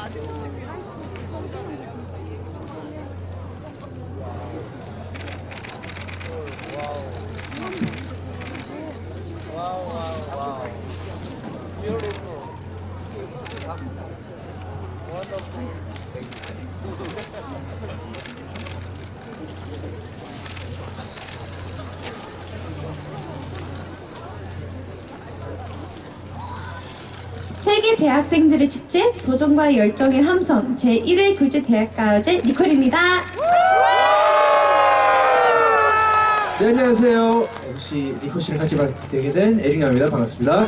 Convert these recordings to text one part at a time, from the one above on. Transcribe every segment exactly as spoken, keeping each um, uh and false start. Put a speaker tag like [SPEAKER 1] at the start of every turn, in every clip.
[SPEAKER 1] 세계 대학생들의 축제, 도전과 열정의 함성 제일 회 국제대학가요제 니콜입니다.
[SPEAKER 2] 네, 안녕하세요. 엠씨 니콜 씨랑 같이 맡게 된 에릭남입니다. 반갑습니다.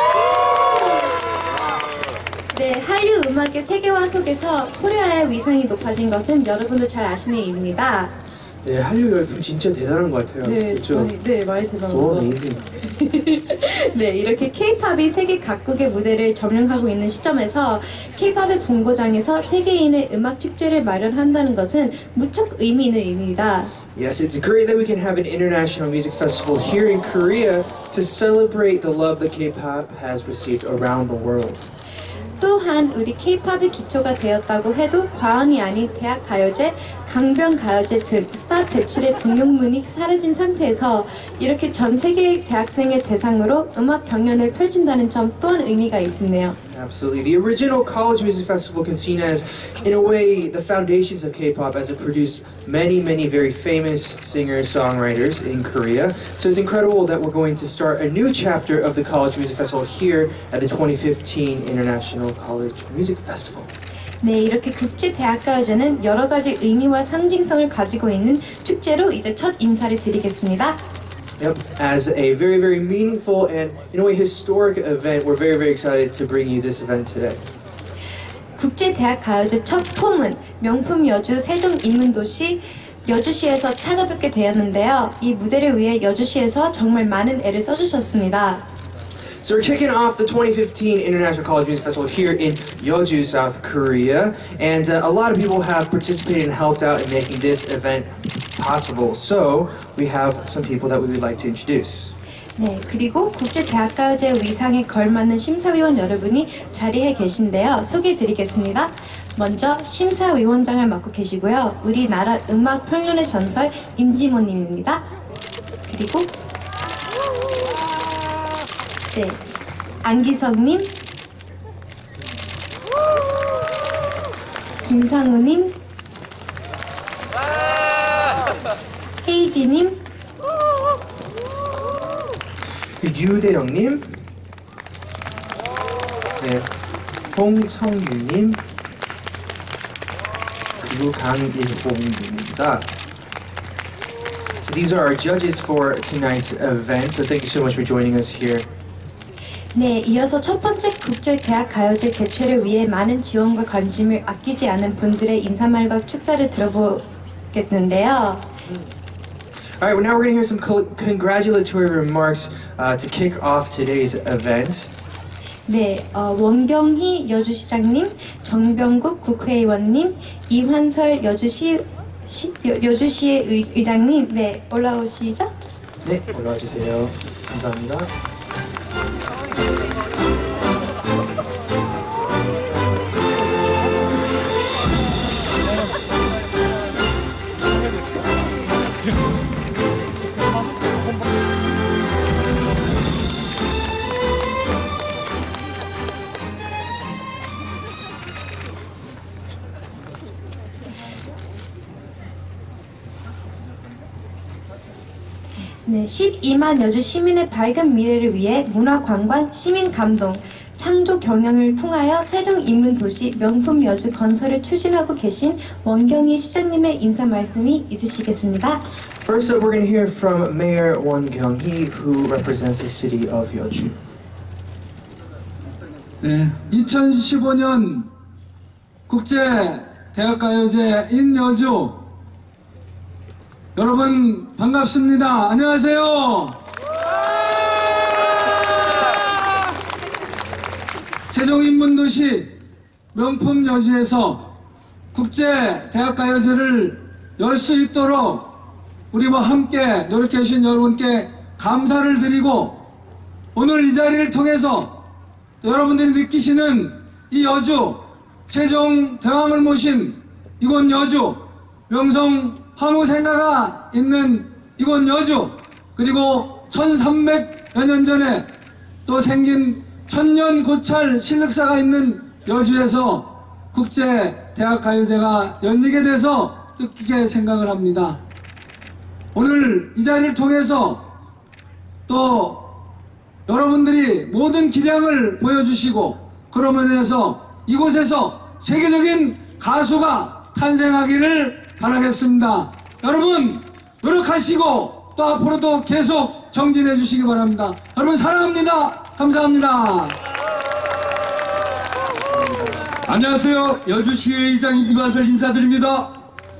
[SPEAKER 1] 네, 한류 음악의 세계화 속에서 코리아의 위상이 높아진 것은 여러분도 잘 아시는 일입니다.
[SPEAKER 2] 네, 한류 열풍 진짜 대단한 것 같아요.
[SPEAKER 1] 네,
[SPEAKER 2] 그렇죠?
[SPEAKER 1] 많이, 네, 많이 대단한
[SPEAKER 2] So
[SPEAKER 1] 거.
[SPEAKER 2] amazing.
[SPEAKER 1] 네, 이렇게 K-팝이 세계 각국의 무대를 점령하고 있는 시점에서 K-팝의 본고장에서 세계인의 음악 축제를 마련한다는 것은 무척 의미 있는 일입니다.
[SPEAKER 2] Yes, it's great that we can have an international music festival here in Korea to celebrate the love that K-pop has received around the world.
[SPEAKER 1] 또한 우리 K-팝이 기초가 되었다고 해도 과언이 아닌 대학 가요제, 강변 가요제 등 스타 배출의 등용문이 사라진 상태에서 이렇게 전 세계의 대학생을 대상으로 음악 경연을 펼친다는 점 또한 의미가 있네요.
[SPEAKER 2] Absolutely. The original College Music Festival can be seen as, in a way, the foundations of K-pop as it produced many, many very famous singers, songwriters in Korea. So it's incredible that we're going to start a new chapter of the College Music Festival here at the twenty fifteen International College Music Festival.
[SPEAKER 1] 네, 이렇게 국제대학가요제는 여러 가지 의미와 상징성을 가지고 있는 축제로 이제 첫 인사를 드리겠습니다.
[SPEAKER 2] Yep, as a very, very meaningful and, in a way, historic event, we're very, very excited to bring you this event today.
[SPEAKER 1] 국제대학가요제 첫 폼은 명품 여주 세종인문도시 여주시에서 찾아뵙게 되었는데요. 이 무대를 위해 여주시에서 정말 많은 애를 써주셨습니다.
[SPEAKER 2] So we're kicking off the twenty fifteen International College Music Festival here in Yeoju, South Korea, and uh, a lot of people have participated and helped out in making this event possible. So we have some people that we would like to introduce.
[SPEAKER 1] 네, 그리고 국제대학가요제 위상에 걸맞는 심사위원 여러분이 자리에 계신데요. 소개해드리겠습니다. 먼저 심사위원장을 맡고 계시고요. 우리나라 음악 평론의 전설 임지모님입니다. 그리고 네, 안기석님, 김상우님, 헤이지님,
[SPEAKER 2] 유대영님, 네, 홍성유님, 그리고 강일봉님입니다. So these are our judges for tonight's event. So thank you so much for joining us here.
[SPEAKER 1] 네, 이어서 첫 번째 국제대학가요제 개최를 위해 많은 지원과 관심을 아끼지 않은 분들의 인사말과 축사를 들어보겠는데요.
[SPEAKER 2] Alright, well now we're going to hear some congratulatory remarks uh, to kick off today's event.
[SPEAKER 1] 네, 어, 원경희 여주시장님, 정병국 국회의원님, 이환설 여주시 시, 여, 여주시의 의, 의장님, 네, 올라오시죠?
[SPEAKER 2] 네, 올라와 주세요. 감사합니다.
[SPEAKER 1] 네, 십이만 여주 시민의 밝은 미래를 위해 문화관광, 시민감동, 창조 경영을 통하여 세종인문도시 명품 여주 건설을 추진하고 계신 원경희 시장님의 인사 말씀이 있으시겠습니다.
[SPEAKER 2] First up, we're going to hear from Mayor Won Kyung-hee, who represents the city of Yeoju.
[SPEAKER 3] 네, 이천십오 년 국제 대학가요제 in 여주 여러분 반갑습니다. 안녕하세요. 세종인문도시 명품 여주에서 국제 대학가요제를 열 수 있도록 우리와 함께 노력해 주신 여러분께 감사를 드리고 오늘 이 자리를 통해서 여러분들이 느끼시는 이 여주 세종 대왕을 모신 이곳 여주, 명성 황후생가가 있는 이곳 여주, 그리고 천삼백여 년 전에 또 생긴 천년고찰 신륵사가 있는 여주에서 국제대학가요제가 열리게 돼서 뜻깊게 생각을 합니다. 오늘 이 자리를 통해서 또 여러분들이 모든 기량을 보여주시고 그로 인해서 이곳에서 세계적인 가수가 탄생하기를 바라겠습니다. 여러분 노력하시고 또 앞으로도 계속 정진해 주시기 바랍니다. 여러분 사랑합니다. 감사합니다.
[SPEAKER 4] 안녕하세요. 여주시의장 이관설 인사드립니다.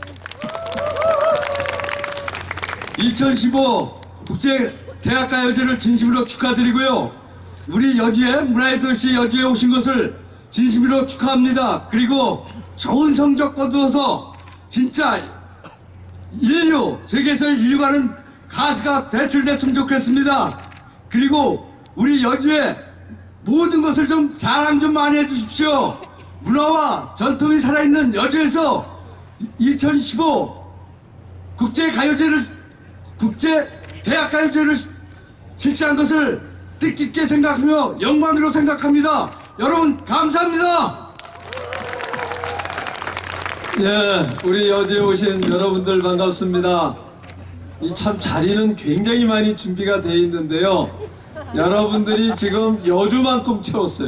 [SPEAKER 4] 이천십오 국제대학가요제를 진심으로 축하드리고요. 우리 여주에 문화의 도시 여주에 오신 것을 진심으로 축하합니다. 그리고 좋은 성적 거두어서 진짜 인류, 세계에서 인류가는 가수가 배출됐으면 좋겠습니다. 그리고 우리 여주에 모든 것을 좀 자랑 좀 많이 해주십시오. 문화와 전통이 살아있는 여주에서 이천십오 국제가요제를 국제대학가요제를 실시한 것을 뜻깊게 생각하며 영광으로 생각합니다. 여러분 감사합니다.
[SPEAKER 5] 예, 우리 여주에 오신 여러분들 반갑습니다. 이 참 자리는 굉장히 많이 준비가 되어 있는데요. 여러분들이 지금 여주만큼 채웠어요.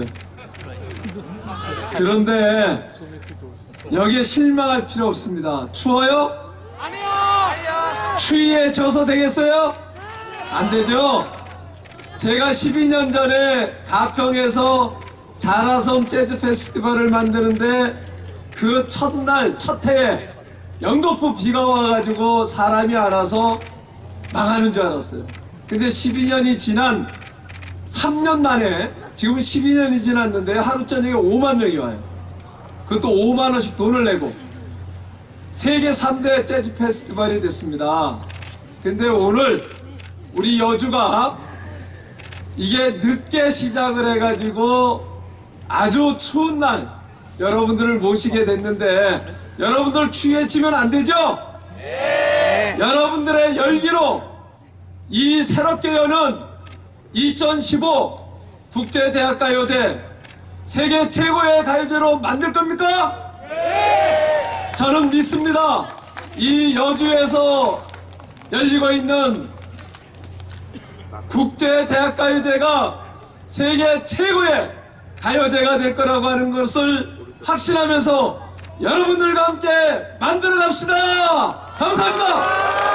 [SPEAKER 5] 그런데 여기에 실망할 필요 없습니다. 추워요? 아니요! 추위에 져서 되겠어요? 안 되죠? 제가 십이 년 전에 가평에서 자라섬 재즈 페스티벌을 만드는데 그 첫날, 첫 해에 영도포 비가 와가지고 사람이 알아서 망하는 줄 알았어요. 근데 십이 년이 지난 삼 년 만에 지금 십이 년이 지났는데 하루 저녁에 오만 명이 와요. 그것도 오만 원씩 돈을 내고 세계 삼 대 재즈 페스티벌이 됐습니다. 근데 오늘 우리 여주가 이게 늦게 시작을 해가지고 아주 추운 날 여러분들을 모시게 됐는데 여러분들 추위에 지면 안 되죠? 네. 여러분들의 열기로 이 새롭게 여는 이천십오 국제대학가요제 세계 최고의 가요제로 만들 겁니까? 네. 저는 믿습니다. 이 여주에서 열리고 있는 국제대학가요제가 세계 최고의 가요제가 될 거라고 하는 것을 확신하면서 여러분들과 함께 만들어 갑시다. 감사합니다.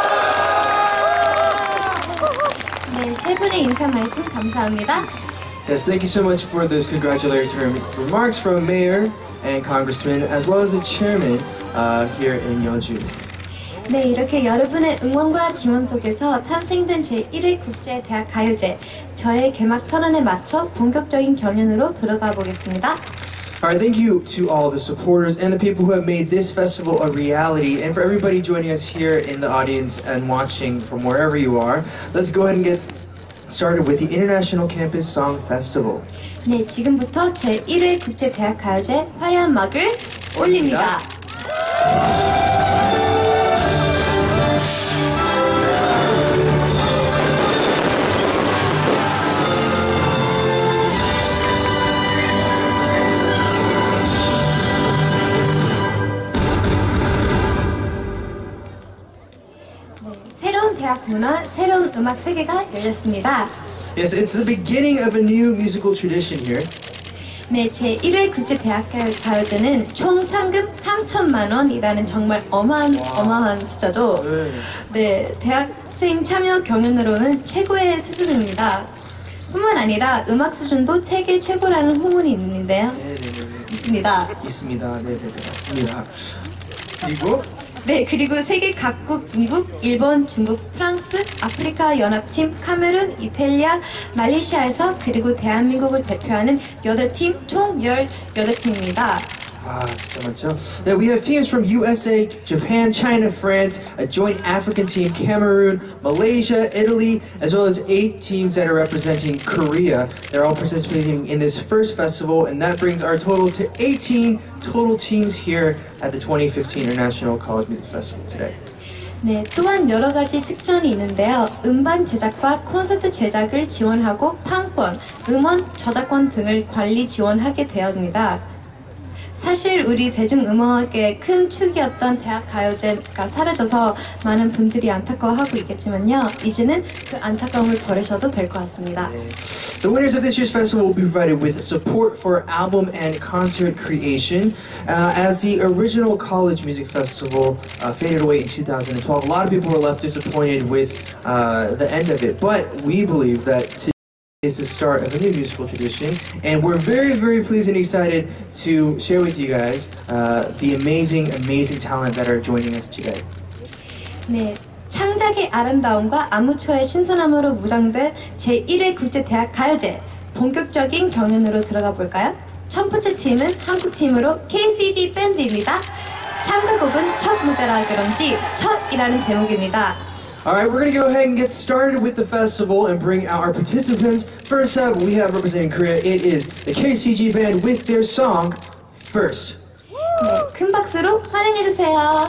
[SPEAKER 1] 네, 세 분의 인사 말씀 감사합니다.
[SPEAKER 2] Yes, thank you so much for those congratulatory remarks from Mayor and Congressman, as well as the Chairman uh, here in Yeoju.
[SPEAKER 1] 네, 이렇게 여러분의 응원과 지원 속에서 탄생된 제일 회 국제대학가요제 저의 개막 선언에 맞춰 본격적인 경연으로 들어가 보겠습니다.
[SPEAKER 2] Alright, thank you to all the supporters and the people who have made this festival a reality, and for everybody joining us here in the audience and watching from wherever you are. Let's go ahead and get started with the International Campus Song Festival.
[SPEAKER 1] 네, 지금부터 제일 회 국제대학가요제 화려한 막을 올립니다. 새로운 대학 문화, 새로운 음악 세계가 열렸습니다.
[SPEAKER 2] Yes, it's the beginning of a new musical tradition here.
[SPEAKER 1] 네, 제일 회 국제대학가요제는 총 상금 삼천만 원이라는 정말 어마한, 어마한 숫자죠.
[SPEAKER 2] 네.
[SPEAKER 1] 네, 대학생 참여 경연으로는 최고의 수준입니다. 뿐만 아니라 음악 수준도 세계 최고라는 후문이 있는데요.
[SPEAKER 2] 네, 네, 네.
[SPEAKER 1] 있습니다.
[SPEAKER 2] 있습니다. 네, 네, 네, 맞습니다. 그리고
[SPEAKER 1] 네, 그리고 세계 각국, 미국, 일본, 중국, 프랑스, 아프리카 연합팀, 카메룬, 이탈리아, 말레이시아에서 그리고 대한민국을 대표하는 여덟 팀, 총 열여덟 팀입니다.
[SPEAKER 2] 아, 진짜 많죠? Now we have teams from U S A, Japan, China, France, a joint African team, Cameroon, Malaysia, Italy, as well as eight teams that are representing Korea. They're all participating in this first festival, and that brings our total to eighteen total teams here at the twenty fifteen International College Music Festival today.
[SPEAKER 1] 네, 또한 여러 가지 특전이 있는데요. 음반 제작과 콘서트 제작을 지원하고 판권, 음원 저작권 등을 관리 지원하게 되었습니다. 사실 우리 대중음악의 큰 축이었던 대학가요제가 사라져서 많은 분들이 안타까워하고 있겠지만요. 이제는 그 안타까움을 버리셔도 될 것 같습니다.
[SPEAKER 2] The winners of this year's festival will be provided with support for album and concert creation. Uh, as the original College Music Festival uh, faded away in two thousand twelve, a lot of people were left disappointed with uh, the end of it. But we believe that today is the start of a new musical tradition, and we're very, very pleased and excited to share with you guys uh, the amazing, amazing talent that are joining us today.
[SPEAKER 1] 네, 창작의 아름다움과 아무초의 신선함으로 무장된 제일 회 국제대학가요제 본격적인 경연으로 들어가 볼까요? 첫 번째 팀은 한국 팀으로 케이씨지 밴드입니다. 참가곡은 첫 무대라 그런지 첫이라는 제목입니다.
[SPEAKER 2] Alright, we're gonna go ahead and get started with the festival and bring out our participants. First up, we have representing Korea, it is the K C G band with their song, First.
[SPEAKER 1] 네, 큰 박수로 환영해주세요.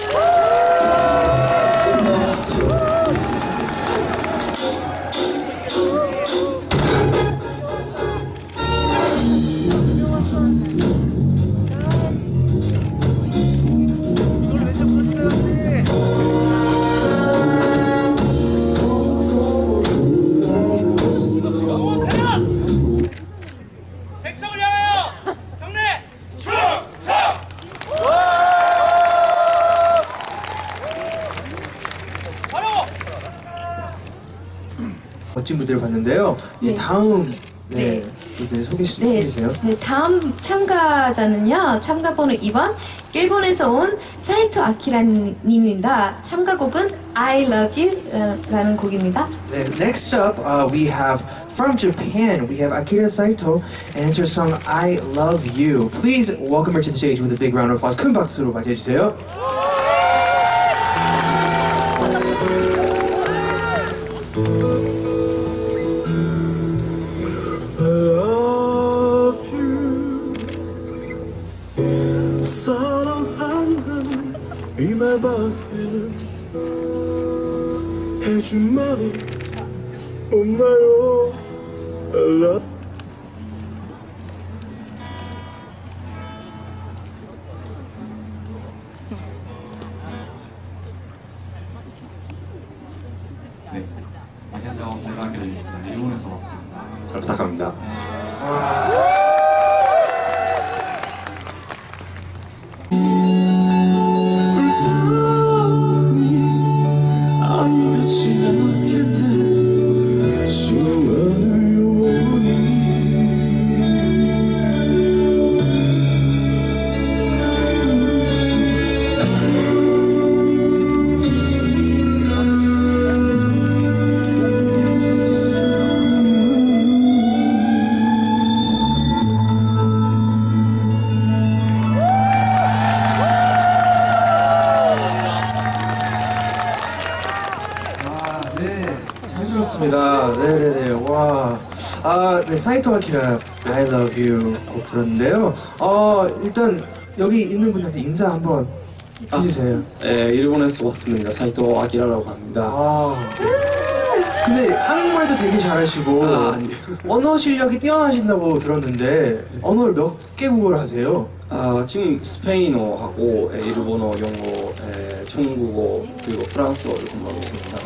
[SPEAKER 2] 멋진 무대를 봤는데요. 네. 다음 네, 무대 소개 좀
[SPEAKER 1] 네,
[SPEAKER 2] 해주세요.
[SPEAKER 1] 네, 다음 참가자는요. 참가번호 이 번 일본에서 온 사이토 아키라님입니다. 참가곡은 I Love You 라는 곡입니다.
[SPEAKER 2] 네, next up uh, we have from Japan we have Akira Saito and it's her song I Love You. Please welcome her to the stage with a big round of applause. 큰 박수로 맞이해주세요.
[SPEAKER 6] 사랑한다는 이 말밖에는 해준 말이 없나요? I love
[SPEAKER 7] 네, 안녕하세요. 제가 일본에서 왔습니다.
[SPEAKER 6] 잘 부탁합니다. 아이가 지나게 된 수많은 영원히
[SPEAKER 2] 좋습니다. 네네네. 와. 아, 네, 사이토 아키라 I Love You 곡 들었는데요. 어, 일단 여기 있는 분한테 인사 한번 해주세요.
[SPEAKER 6] 네, 일본에서 왔습니다. 사이토 아키라라고 합니다.
[SPEAKER 2] 아. 근데 한국말도 되게 잘하시고
[SPEAKER 6] 아, 아니요.
[SPEAKER 2] 언어 실력이 뛰어나신다고 들었는데 언어를 몇 개국어를 하세요?
[SPEAKER 6] 아, 지금 스페인어하고 에, 일본어, 영어, 에, 중국어 그리고 프랑스어를 공부하고 있습니다.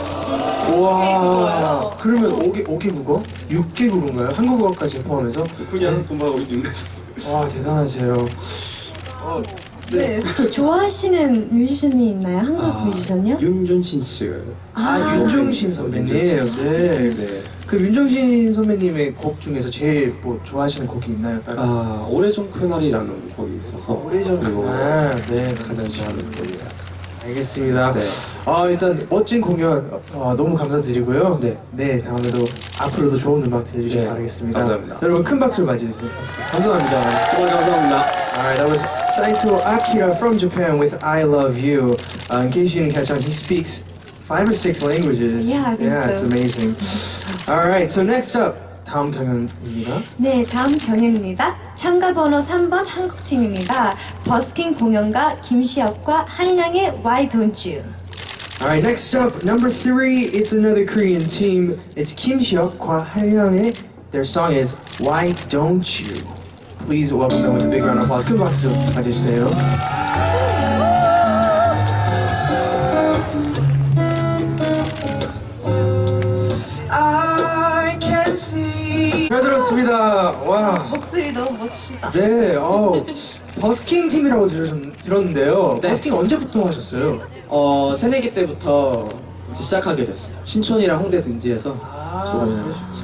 [SPEAKER 2] 와. 그러면 오 개, 오 개국어? 육 개국어인가요? 한국어까지 포함해서?
[SPEAKER 6] 그냥 공부하고 있는데.
[SPEAKER 2] 와, 대단하세요. 어,
[SPEAKER 1] 네. 좋아하시는 뮤지션이 있나요? 한국
[SPEAKER 6] 아,
[SPEAKER 1] 뮤지션이요?
[SPEAKER 6] 윤종신 씨.
[SPEAKER 2] 아, 윤종신 선배님. 네.
[SPEAKER 6] 네.
[SPEAKER 2] 그 윤종신 선배님의 곡 중에서 제일 뭐 좋아하시는 곡이 있나요? 따로?
[SPEAKER 6] 아, 오래전 그날이라는 곡이 있어서
[SPEAKER 2] 오래전
[SPEAKER 6] 그리고
[SPEAKER 2] 그날. 네.
[SPEAKER 6] 가장 좋아하는 곡이에요.
[SPEAKER 2] 알겠습니다.
[SPEAKER 6] 네.
[SPEAKER 2] 아, 일단 멋진 공연 어, 너무 감사드리고요.
[SPEAKER 6] 네.
[SPEAKER 2] 네, 다음에도 앞으로도 좋은 음악 들려주시기
[SPEAKER 6] 네,
[SPEAKER 2] 바라겠습니다.
[SPEAKER 6] 감사합니다.
[SPEAKER 2] 여러분 큰 박수를 맞이해주세요. 감사합니다.
[SPEAKER 6] 정말 감사합니다.
[SPEAKER 2] Alright, that was Saito Akira from Japan with I Love You. Uh, in case you didn't catch on, he speaks five or six languages.
[SPEAKER 1] Yeah, I think
[SPEAKER 2] yeah,
[SPEAKER 1] so.
[SPEAKER 2] it's amazing. Alright, so next up, 다음 경연입니다.
[SPEAKER 1] 네, 다음 경연입니다. 참가 번호 삼 번 한국팀입니다. 버스킹 공연가 김시혁과 한량의 Why Don't You.
[SPEAKER 2] Alright, next up, number three, it's another Korean team. It's Kim Seok과 한량의. Their song is Why Don't You. Please welcome them with a big round of applause. 큰 박수 가져주세요. 잘 들었습니다. 와.
[SPEAKER 1] 목소리 너무 멋지다.
[SPEAKER 2] 네, 어, 버스킹 팀이라고 들었, 들었는데요.
[SPEAKER 8] 네.
[SPEAKER 2] 버스킹 언제부터 하셨어요?
[SPEAKER 8] 어, 새내기 때부터 이제 시작하게 됐어요. 신촌이랑 홍대 등지에서 조금이나 했었죠.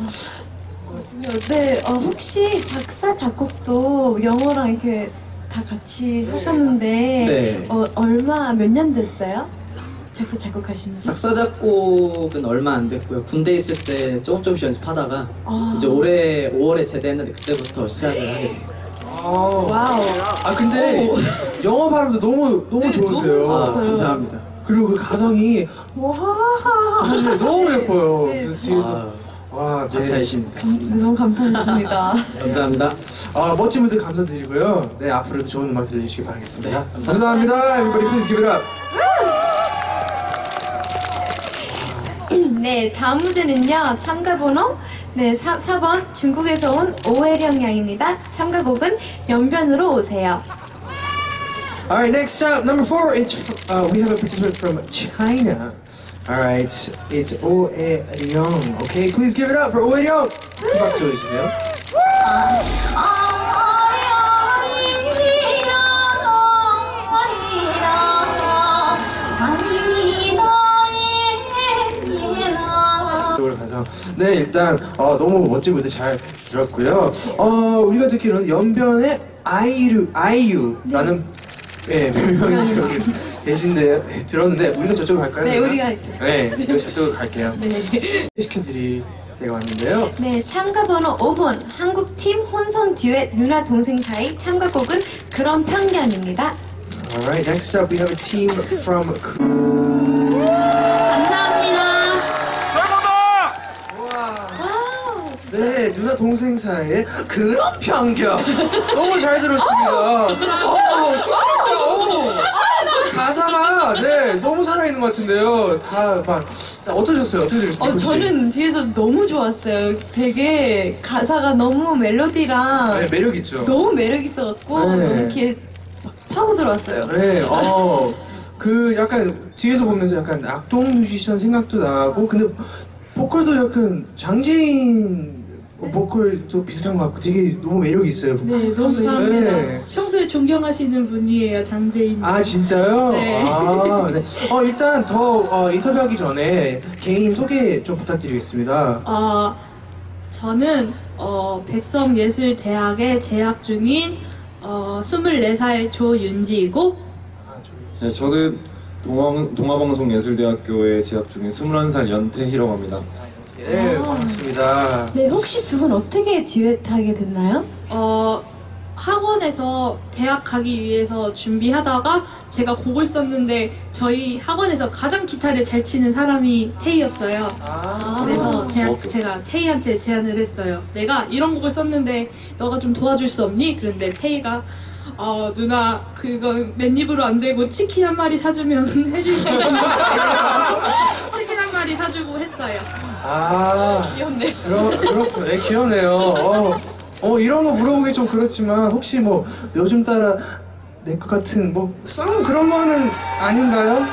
[SPEAKER 1] 네, 어, 혹시 작사 작곡도 영어랑 이렇게 다 같이 하셨는데
[SPEAKER 8] 네.
[SPEAKER 1] 어, 얼마 몇 년 됐어요? 작사 작곡하신 지?
[SPEAKER 8] 작사 작곡은 얼마 안 됐고요. 군대 있을 때 조금 조금씩 연습하다가
[SPEAKER 1] 아.
[SPEAKER 8] 이제 올해 오월에 제대했는데 그때부터 시작을 하게 됐어요.
[SPEAKER 2] 아,
[SPEAKER 1] 와우.
[SPEAKER 2] 아 근데 영어 발음도 너무 너무 좋으세요.
[SPEAKER 8] 아,
[SPEAKER 1] 맞아요.
[SPEAKER 8] 감사합니다.
[SPEAKER 2] 그리고 그 가성이 와 하는데 너무 예뻐요. 그래서 뒤에서 와, 네.
[SPEAKER 8] 가차이십니다.
[SPEAKER 1] 너무 감탄했습니다.
[SPEAKER 8] 감사합니다.
[SPEAKER 2] 아, 멋진 분들 감사드리고요. 네, 앞으로도 좋은 음악 들려주시기 바라겠습니다. 네, 감사합니다. Everybody please give it up.
[SPEAKER 1] 네, 다음 무대는요. 참가 번호 네, 사 번 중국에서 온 오해령 양입니다. 참가곡은 연변으로 오세요.
[SPEAKER 2] Alright, next up, number four, it's uh, we have a participant from China. Alright, it's Oh E-ryung. Okay, please give it up for Oh E-ryung. 큰 박수 해주세요. 가서 네, 일단 어, 너무 멋진 무대 잘 들었고요. 어, 우리가 듣기로는 연변의 아이유, 아이유라는 네, 별명이 여기 계신데 들었는데 우리가 저쪽으로 갈까요?
[SPEAKER 1] 네,
[SPEAKER 2] 그러면?
[SPEAKER 1] 우리가 이쪽.
[SPEAKER 2] 네, 우리가 저쪽으로 갈게요.
[SPEAKER 1] 네.
[SPEAKER 2] 시켜드릴 때가 왔는데요.
[SPEAKER 1] 네, 참가 번호 오 번 한국팀 혼성 듀엣 누나 동생 사이 참가곡은 그런 편견입니다.
[SPEAKER 2] Alright, next up we have a team from
[SPEAKER 1] 감사합니다.
[SPEAKER 2] 와우. 네, 누나 동생 사이에 그런 편견 너무 잘 들었습니다. 어, 좋아요. 가사가 네 너무 살아있는 것 같은데요. 다 막 어떠셨어요? 어떻게 들으셨어요?
[SPEAKER 1] 어, 저는 뒤에서 너무 좋았어요. 되게 가사가 너무 멜로디랑
[SPEAKER 2] 네, 매력 있죠.
[SPEAKER 1] 너무 매력 있어갖고
[SPEAKER 2] 네.
[SPEAKER 1] 너무 귀에 파고 들어왔어요.
[SPEAKER 2] 네, 어, 그 약간 뒤에서 보면서 약간 악동 뮤지션 생각도 나고, 근데 보컬도 약간 장재인 보컬도 비슷한 것 같고 되게 너무 매력이 있어요.
[SPEAKER 9] 네, 너무 감사합니다.
[SPEAKER 2] 네.
[SPEAKER 9] 평소에 존경하시는 분이에요, 장재인.
[SPEAKER 2] 아, 진짜요?
[SPEAKER 9] 네.
[SPEAKER 2] 아, 네. 어, 일단 더 어, 인터뷰하기 전에 개인 소개 좀 부탁드리겠습니다.
[SPEAKER 9] 어, 저는 어, 백성예술대학에 재학 중인 어, 스물네 살 조윤지이고,
[SPEAKER 6] 네, 저는 동화, 동화방송예술대학교에 재학 중인 스물한 살 연태희라고 합니다.
[SPEAKER 2] 네, 반갑습니다.
[SPEAKER 1] 네, 혹시 두 분 어떻게 듀엣하게 됐나요?
[SPEAKER 9] 어, 학원에서 대학 가기 위해서 준비하다가 제가 곡을 썼는데 저희 학원에서 가장 기타를 잘 치는 사람이 태희였어요.
[SPEAKER 2] 아,
[SPEAKER 9] 그래서 제가, 제가 태희한테 제안을 했어요. 내가 이런 곡을 썼는데 너가 좀 도와줄 수 없니? 그런데 태희가 어, 누나 그건 맨입으로 안 되고 치킨 한 마리 사주면 해줄 수 있는 치킨 한 마리 사주고 했어요.
[SPEAKER 2] 아, 귀엽네요. 그러, 그렇군요. 네, 귀엽네요. 어, 어, 이런 거 물어보기 좀 그렇지만 혹시 뭐 요즘 따라 내 것 같은 뭐 싸움 그런 거는 아닌가요?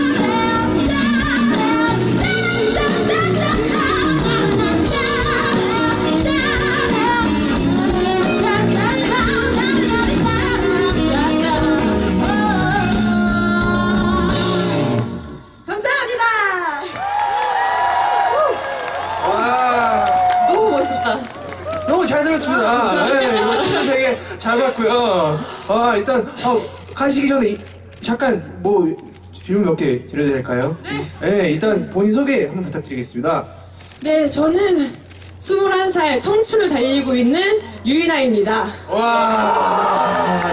[SPEAKER 2] 너무 잘 들었습니다. 네, 이거 진짜 되게 잘 봤고요. 아, 일단 어, 가시기 전에 이, 잠깐 뭐 질문 몇 개 드려도 될까요? 네. 네, 일단 본인 소개 한번 부탁드리겠습니다.
[SPEAKER 10] 네, 저는 스물한 살 청춘을 달리고 있는 유이나입니다.
[SPEAKER 2] 와.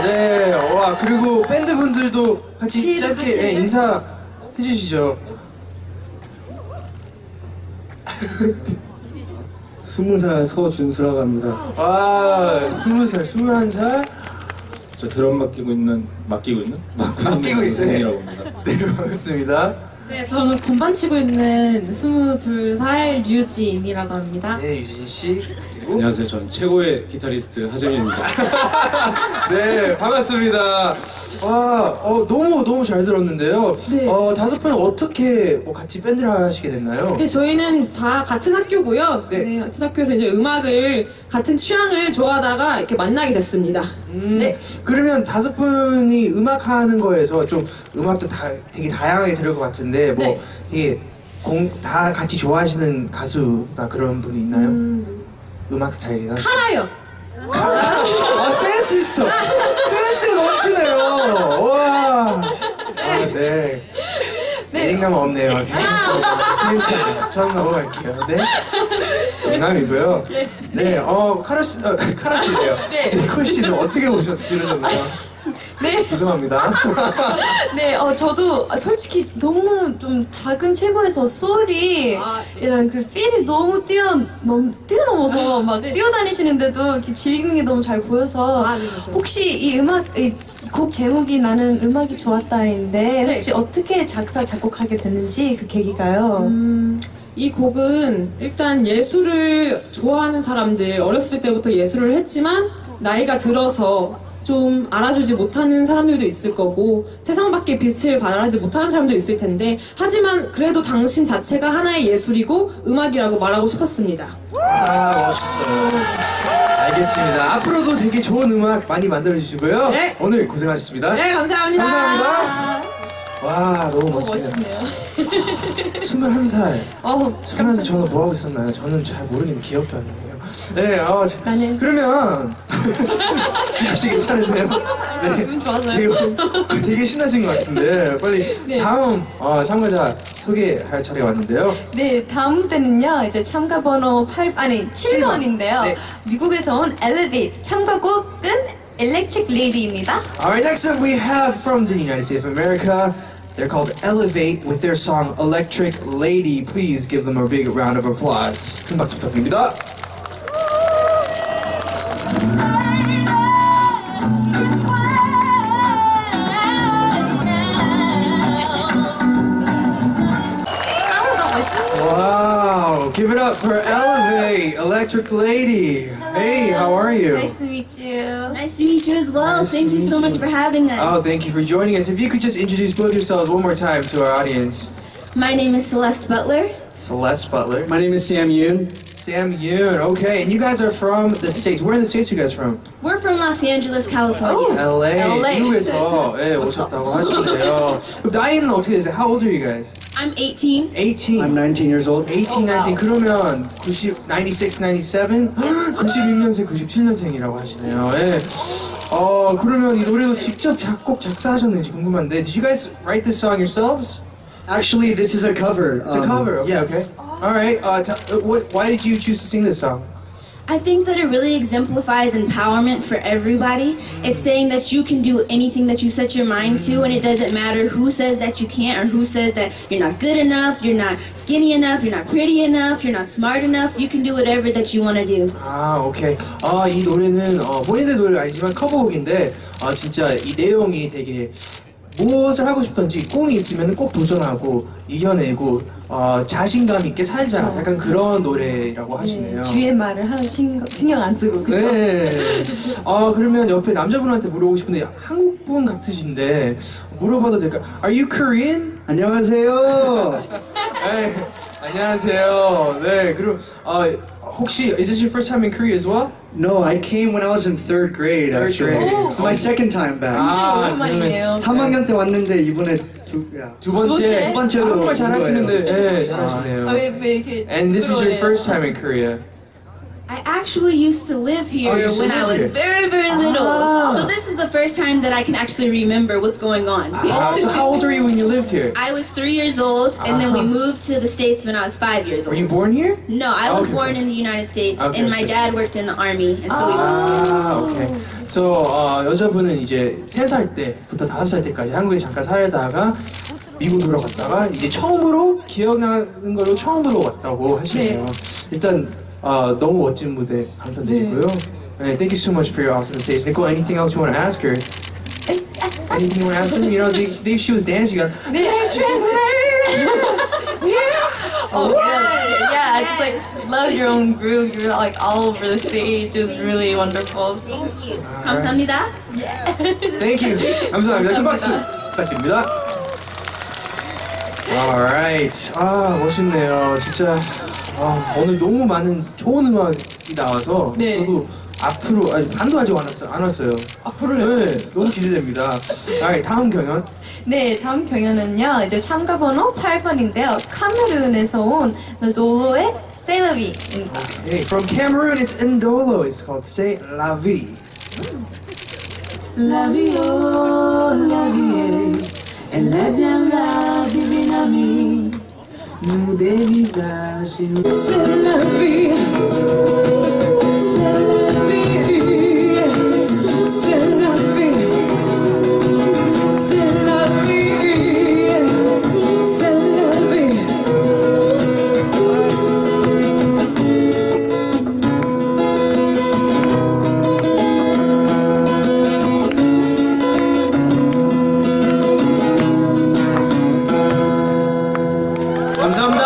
[SPEAKER 2] 아 그리고 밴드 분들도 같이
[SPEAKER 1] 뒤에도
[SPEAKER 2] 짧게
[SPEAKER 1] 같이
[SPEAKER 2] 예,
[SPEAKER 1] 해요?
[SPEAKER 2] 인사 해주시죠.
[SPEAKER 6] 스무 살 서준수라고 합니다.
[SPEAKER 2] 아 스무 살, 스물한 살.
[SPEAKER 6] 저 드럼 맡기고 있는 맡기고 있는
[SPEAKER 2] 맡기고 있어요.
[SPEAKER 6] 이라고 합니다.
[SPEAKER 2] 네 반갑습니다.
[SPEAKER 9] 네, 저는 건반 치고 있는 스물두 살 류지인이라고 합니다.
[SPEAKER 2] 네 유진 씨. 그리고
[SPEAKER 6] 안녕하세요. 전 최고의 기타리스트 하정현입니다.
[SPEAKER 2] 네 반갑습니다. 와 어, 너무 너무 잘 들었는데요.
[SPEAKER 1] 네.
[SPEAKER 2] 어 다섯 분은 어떻게 뭐 같이 밴드를 하시게 됐나요?
[SPEAKER 10] 네, 저희는 다 같은 학교고요.
[SPEAKER 2] 네.
[SPEAKER 10] 네. 같은 학교에서 이제 음악을 같은 취향을 좋아하다가 이렇게 만나게 됐습니다.
[SPEAKER 2] 음,
[SPEAKER 10] 네.
[SPEAKER 2] 그러면 다섯 분이 음악 하는 거에서 좀 음악도 다 되게 다양하게 들을 것 같은데 뭐
[SPEAKER 10] 네.
[SPEAKER 2] 되게 공, 다 같이 좋아하시는 가수나 그런 분이 있나요?
[SPEAKER 10] 음,
[SPEAKER 2] 음악 스타일이나?
[SPEAKER 10] 카라요.
[SPEAKER 2] 아 센스 있어. 센스가 넘치네요. 와. 아 네. 예능감 없네요. 괜찮아요. 전 넘어갈게요. 네. 농담이고요. 네. 어 카라 씨, 어, 카라 씨세요.
[SPEAKER 1] 네.
[SPEAKER 2] 니콜 씨는 어떻게 오셨 들으셨나요?
[SPEAKER 1] 네.
[SPEAKER 2] 죄송합니다.
[SPEAKER 1] 네, 어, 저도 솔직히 너무 좀 작은 체구에서 소리,
[SPEAKER 10] 아,
[SPEAKER 1] 이런 그 필이 너무 뛰어, 너무 뛰어넘어서 막 뛰어다니시는데도 이렇게 즐기는 게 너무 잘 보여서
[SPEAKER 10] 아, 네, 맞아요.
[SPEAKER 1] 혹시 이 음악, 이 곡 제목이 나는 음악이 좋았다인데
[SPEAKER 10] 네.
[SPEAKER 1] 혹시 어떻게 작사, 작곡하게 됐는지 그 계기가요?
[SPEAKER 10] 음, 이 곡은 일단 예술을 좋아하는 사람들, 어렸을 때부터 예술을 했지만 나이가 들어서 좀 알아주지 못하는 사람들도 있을 거고 세상 밖에 빛을 발하지 못하는 사람도 있을 텐데 하지만 그래도 당신 자체가 하나의 예술이고 음악이라고 말하고 싶었습니다.
[SPEAKER 2] 아 멋있어요. 알겠습니다. 앞으로도 되게 좋은 음악 많이 만들어 주시고요.
[SPEAKER 10] 네.
[SPEAKER 2] 오늘 고생하셨습니다.
[SPEAKER 10] 네, 감사합니다.
[SPEAKER 2] 감사합니다. 와 너무 멋지네요. 스물한 살.
[SPEAKER 10] 어우,
[SPEAKER 2] 스물한 살 저는 뭐 하고 있었나요? 저는 잘 모르겠는데 기억도 안 나네요. 네, 어, 자,
[SPEAKER 1] 나는-
[SPEAKER 2] 그러면 혹시 괜찮으세요? 네, 되게, 되게 신나신 것 같은데 빨리 다음 어, 참가자 소개할 차례가 왔는데요.
[SPEAKER 1] 네, 다음 때는요, 이제 참가 번호 팔, 아니, 칠 번인데요.
[SPEAKER 2] 네.
[SPEAKER 1] 미국에서 온 Elevate. 참가곡은 Electric Lady입니다.
[SPEAKER 2] Alright, next up we have from the United States of America. They're called Elevate with their song Electric Lady. Please give them a big round of applause. 큰 박수 부탁드립니다. Wow, give it up for Elevate, Electric Lady. Hey, how are you?
[SPEAKER 1] Nice to meet you.
[SPEAKER 11] Nice to meet you as well.
[SPEAKER 2] Nice
[SPEAKER 11] Thank
[SPEAKER 2] to
[SPEAKER 11] you so
[SPEAKER 2] meet
[SPEAKER 11] much
[SPEAKER 2] you.
[SPEAKER 11] for having us.
[SPEAKER 2] Oh, thank you for joining us. If you could just introduce both yourselves one more time to our audience.
[SPEAKER 11] My name is Celeste Butler.
[SPEAKER 2] Celeste Butler.
[SPEAKER 8] My name is Sam Yoon.
[SPEAKER 2] Sam Yoon. Okay, and you guys are from the States. Where in the States are you guys from?
[SPEAKER 11] We're from Los Angeles, California.
[SPEAKER 2] L A.
[SPEAKER 1] L A.
[SPEAKER 2] 미국에서 예, 오셨다고 하시네요. 그럼 나이는 어떻게 되세요? How old are you guys?
[SPEAKER 11] I'm eighteen.
[SPEAKER 2] eighteen.
[SPEAKER 8] I'm nineteen years old.
[SPEAKER 2] eighteen, nineteen. 그러면 구십, ninety-six, ninety-seven? 구십육 년생, 구십칠 년생이라고 하시네요. 예. 어, 그러면 이 노래도 직접 작곡, 작사하셨는지 궁금한데 Did you guys write this song yourselves?
[SPEAKER 8] Actually, this is a cover.
[SPEAKER 2] It's a cover, okay, okay. Alright, uh, t- uh, what, why did you choose to sing this song?
[SPEAKER 11] I think that it really exemplifies empowerment for everybody. It's saying that you can do anything that you set your mind to, and it doesn't matter who says that you can't or who says that you're not good enough, you're not skinny enough, you're not pretty enough, you're not smart enough. You can do whatever that you want to do.
[SPEAKER 2] 아, 오케이. 아, 이 노래는 어, 본인들 노래는 아니지만 커버곡인데 아, 진짜 이 내용이 되게 무엇을 하고 싶던지 꿈이 있으면 꼭 도전하고 이겨내고 어, 자신감 있게 살자 약간 그런 노래라고 하시네요.
[SPEAKER 1] 뒤에 말을 하나 신경, 신경 안 쓰고, 그쵸?
[SPEAKER 2] 네. 아 그러면 옆에 남자분한테 물어보고 싶은데 한국 분 같으신데 물어봐도 될까요? Are you Korean?
[SPEAKER 8] 안녕하세요.
[SPEAKER 2] 네, 안녕하세요. 네, 그럼 어, 혹시 is this your first time in Korea as well?
[SPEAKER 8] No, I came when I was in third grade.
[SPEAKER 2] Third
[SPEAKER 8] actually,
[SPEAKER 2] grade.
[SPEAKER 8] it's my second time back.
[SPEAKER 2] 아,
[SPEAKER 1] 오랜만이네요.
[SPEAKER 8] 삼 학년 때 왔는데 이번에 두, 야.
[SPEAKER 2] 두 번째,
[SPEAKER 8] 두 번째로
[SPEAKER 2] 한국말 잘하시는데,
[SPEAKER 8] 온 거예요.
[SPEAKER 2] 네, 잘하시네요.
[SPEAKER 1] 아, 왜, 왜 이렇게.
[SPEAKER 2] And this is your
[SPEAKER 1] 부끄러워해요?
[SPEAKER 2] first time in Korea.
[SPEAKER 11] I actually used to live here
[SPEAKER 2] Oh, you used to
[SPEAKER 11] when I
[SPEAKER 2] live
[SPEAKER 11] was
[SPEAKER 2] here.
[SPEAKER 11] very, very little.
[SPEAKER 2] Ah.
[SPEAKER 11] So this is the the first time that I can actually remember what's going on.
[SPEAKER 2] Ah, so how old were you when you lived here?
[SPEAKER 11] I was three years old, and then we
[SPEAKER 2] Uh-huh.
[SPEAKER 11] moved to the States when I was five years
[SPEAKER 2] Were
[SPEAKER 11] old.
[SPEAKER 2] you born here?
[SPEAKER 11] No, I was
[SPEAKER 2] Okay.
[SPEAKER 11] born in the United States,
[SPEAKER 2] Okay,
[SPEAKER 11] and my
[SPEAKER 2] okay.
[SPEAKER 11] dad worked in the army, and so we moved here.
[SPEAKER 2] 아, 오케이. So, 어, 여자분은 이제 세 살 때부터 다섯 살 때까지 한국에 잠깐 살다가 미국으로 갔다가 이제 처음으로 기억나는 걸로 처음으로 왔다고 하시네요. 일단 어, 너무 멋진 무대 감사드리고요. 네, thank you so much for your awesome stage. Nicole, anything else you want to ask her? Anything you want to ask her? You know, they, they, she was dancing. On,
[SPEAKER 1] 네, Oh yeah, yeah. I just like love your own groove. You were like all over the stage. It was really wonderful.
[SPEAKER 11] Thank you. 감사합니다.
[SPEAKER 2] Thank you. 감사합니다. 큰 박수 부탁드립니다. Alright. 아, 멋있네요. 진짜 아, 오늘 너무 많은 좋은 음악이 나와서
[SPEAKER 1] 네.
[SPEAKER 2] 저도 앞으로 아니 반도 아직 안 왔어요. 안 왔어요.
[SPEAKER 1] 앞으로요?
[SPEAKER 2] 네, 너무 기대됩니다. Alright, 다음 경연.
[SPEAKER 1] 네, 다음 경연은요. 이제 참가 번호 팔 번인데요. 카메룬에서 온 노돌로의 세이러비입니다.
[SPEAKER 2] Okay, from Cameroon, it's Ndolo. It's called C'est La Vie.
[SPEAKER 12] La vie, oh, la vie, elle est bien la divine amie, nous des visages et nous. C'est la vie, c'est la vie, c'est la vie, c'est la vie, c'est la vie.
[SPEAKER 5] 감사합니다.